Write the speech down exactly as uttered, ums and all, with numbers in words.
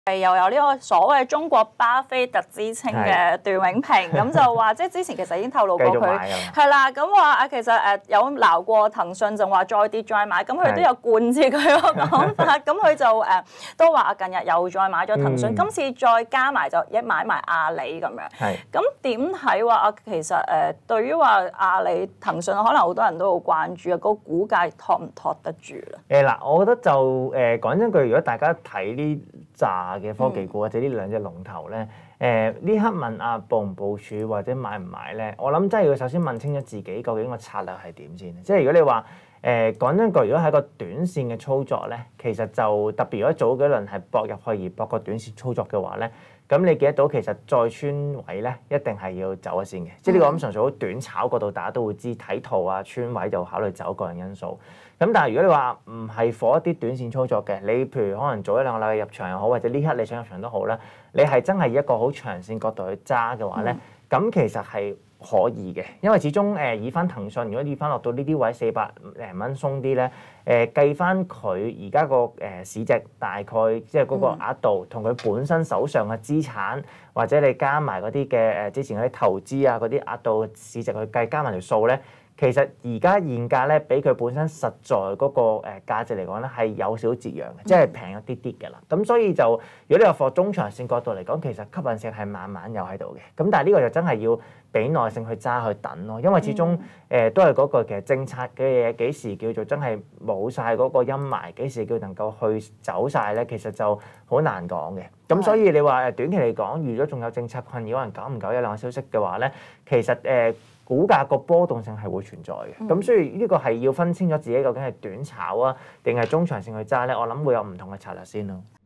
係又有呢個所謂中國巴菲特之稱嘅段永平，咁就話即係之前其實已經透露過佢係啦，咁話啊其實誒有鬧過騰訊，就話再跌再買，咁佢都有貫徹佢個講法，咁佢就誒都話近日又再買咗騰訊，今次再加埋就一買埋阿里咁樣。係咁點睇話啊？其實誒對於話阿里、騰訊，可能好多人都好關注啊，個股價托唔托得住咧？ 誒嗱，我覺得就誒講真句，如果大家睇呢扎嘅科技股或者呢兩隻龍頭咧，誒呢刻問啊部唔部署或者買唔買咧？我諗真係要首先問清楚自己究竟個策略係點先。即係如果你話誒講真句，如果係個短線嘅操作咧，其實就特別如果早幾輪係搏入去而搏個短線操作嘅話咧，咁你記得到其實再穿位咧，一定係要走一線嘅。即係呢個咁純粹好短炒嗰度，大家都會知睇圖啊，穿位就考慮走個人因素。咁但係如果你話唔係火一啲短線操作嘅，你譬如可能早一兩個禮拜入場又好，或者呢刻你想入場都好啦，你係真係以一個好長線角度去揸嘅話咧，咁、嗯、其實係可以嘅，因為始終誒、呃、以翻騰訊，如果以翻落到呢啲位四百零蚊鬆啲咧，誒、呃、計翻佢而家個誒市值大概即係嗰個額度，同佢、嗯、本身手上嘅資產，或者你加埋嗰啲嘅誒之前嗰啲投資啊嗰啲額度市值去計，加埋條數咧。其實而家現價咧，比佢本身實在嗰個誒價值嚟講咧，係有少少折讓嘅，即係平一啲啲嘅啦。咁所以就如果你話放中長線角度嚟講，其實吸引性係慢慢有喺度嘅。咁但係呢個就真係要俾耐性去揸去等咯，因為始終誒、呃、都係嗰個其實政策嘅嘢幾時叫做真係冇晒嗰個陰霾，幾時叫能夠去走晒咧，其實就好難講嘅。咁所以你話誒短期嚟講，預咗仲有政策困擾，可能久唔久一兩個消息嘅話咧，其實誒。呃股價個波動性係會存在嘅，咁、嗯、所以呢個係要分清楚自己究竟係短炒啊，定係中長線去揸咧，我諗會有唔同嘅策略先咯。